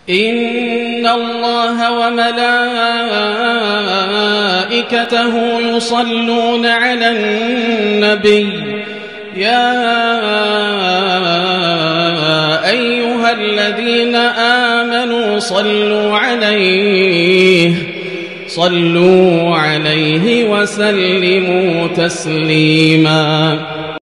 إن الله وملائكته يصلون على النبي يا أيها الذين آمنوا صلوا عليه وسلموا تسليما.